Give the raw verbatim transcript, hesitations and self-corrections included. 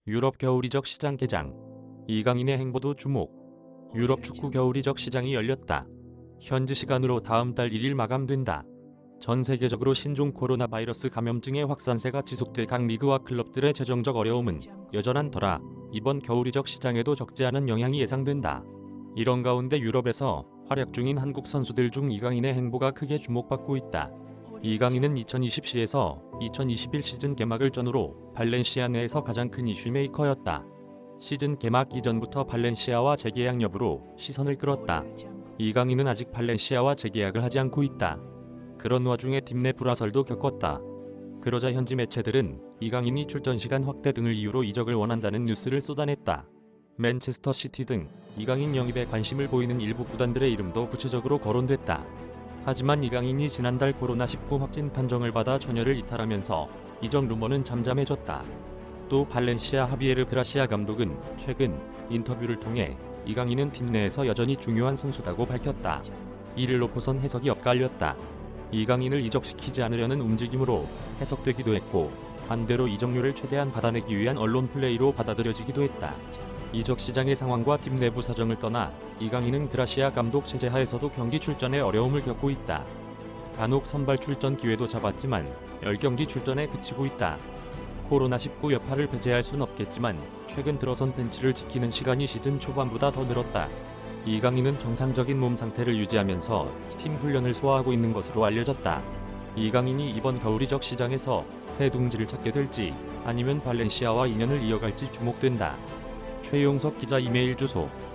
유럽 겨울 이적 시장 개장. 이강인의 행보도 주목. 유럽 축구 겨울 이적 시장이 열렸다. 현지 시간으로 다음 달 일 일 마감된다. 전 세계적으로 신종 코로나 바이러스 감염증의 확산세가 지속돼 각 리그와 클럽들의 재정적 어려움은 여전한 터라 이번 겨울 이적 시장에도 적지 않은 영향이 예상된다. 이런 가운데 유럽에서 활약 중인 한국 선수들 중 이강인의 행보가 크게 주목받고 있다. 이강인은 이천이십 시에서 이천이십일 시즌 개막을 전후로 발렌시아 내에서 가장 큰 이슈 메이커였다. 시즌 개막 이전부터 발렌시아와 재계약 여부로 시선을 끌었다. 이강인은 아직 발렌시아와 재계약을 하지 않고 있다. 그런 와중에 팀 내 불화설도 겪었다. 그러자 현지 매체들은 이강인이 출전 시간 확대 등을 이유로 이적을 원한다는 뉴스를 쏟아냈다. 맨체스터 시티 등 이강인 영입에 관심을 보이는 일부 구단들의 이름도 구체적으로 거론됐다. 하지만 이강인이 지난달 코로나 십구 확진 판정을 받아 전열을 이탈하면서 이적 루머는 잠잠해졌다. 또 발렌시아 하비에르 그라시아 감독은 최근 인터뷰를 통해 이강인은 팀 내에서 여전히 중요한 선수다고 밝혔다. 이를 놓고선 해석이 엇갈렸다. 이강인을 이적시키지 않으려는 움직임으로 해석되기도 했고 반대로 이적료를 최대한 받아내기 위한 언론 플레이로 받아들여지기도 했다. 이적 시장의 상황과 팀 내부 사정을 떠나 이강인은 그라시아 감독 체제 하에서도 경기 출전에 어려움을 겪고 있다. 간혹 선발 출전 기회도 잡았지만 열 경기 출전에 그치고 있다. 코로나 십구 여파를 배제할 순 없겠지만 최근 들어선 벤치를 지키는 시간이 시즌 초반보다 더 늘었다. 이강인은 정상적인 몸 상태를 유지하면서 팀 훈련을 소화하고 있는 것으로 알려졌다. 이강인이 이번 겨울 이적 시장에서 새 둥지를 찾게 될지 아니면 발렌시아와 인연을 이어갈지 주목된다. 최용석 기자 이메일 주소